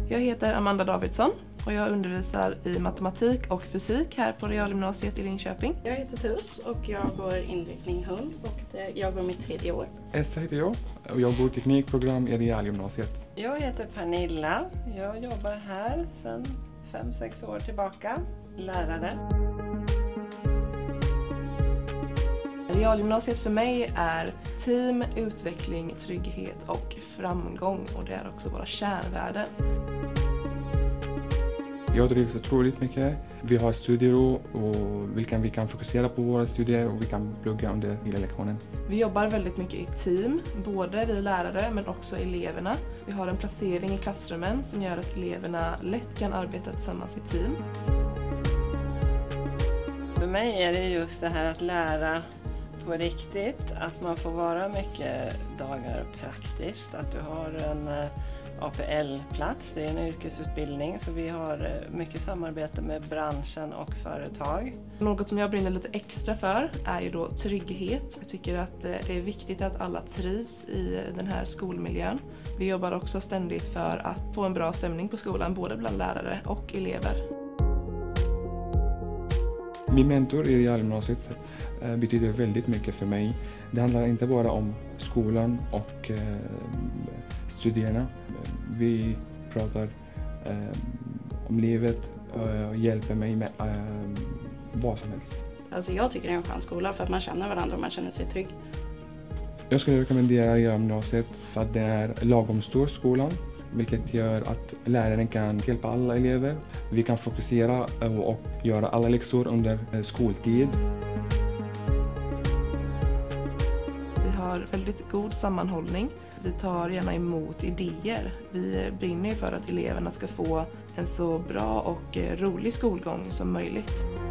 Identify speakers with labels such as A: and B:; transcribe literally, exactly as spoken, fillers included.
A: Jag heter Amanda Davidsson och jag undervisar i matematik och fysik här på Realgymnasiet i Linköping.
B: Jag heter Tuss och jag går inriktning hund och jag går mitt tredje år.
C: Essa heter jag och jag går teknikprogram i Realgymnasiet.
D: Jag heter Pernilla. Jag jobbar här sedan fem sex år tillbaka. Lärare.
A: Realgymnasiet för mig är team, utveckling, trygghet och framgång, och det är också våra kärnvärden.
C: Jag trivs otroligt mycket. Vi har studiero och vi kan, vi kan fokusera på våra studier och vi kan plugga under hela lektionen.
A: Vi jobbar väldigt mycket i team, både vi lärare men också eleverna. Vi har en placering i klassrummen som gör att eleverna lätt kan arbeta tillsammans i team.
D: För mig är det just det här att lära på riktigt, att man får vara mycket dagar praktiskt, att du har en A P L-plats, det är en yrkesutbildning, så vi har mycket samarbete med branschen och företag.
A: Något som jag brinner lite extra för är ju då trygghet. Jag tycker att det är viktigt att alla trivs i den här skolmiljön. Vi jobbar också ständigt för att få en bra stämning på skolan, både bland lärare och elever.
C: Min mentor i Realgymnasiet betyder väldigt mycket för mig. Det handlar inte bara om skolan och eh, studierna. Vi pratar eh, om livet och hjälper mig med eh, vad som helst.
B: Alltså jag tycker det är en skön skola för att man känner varandra och man känner sig trygg.
C: Jag skulle rekommendera Realgymnasiet för att det är lagom stor skolan, vilket gör att läraren kan hjälpa alla elever. Vi kan fokusera och göra alla läxor under skoltid.
A: Vi har väldigt god sammanhållning. Vi tar gärna emot idéer. Vi brinner för att eleverna ska få en så bra och rolig skolgång som möjligt.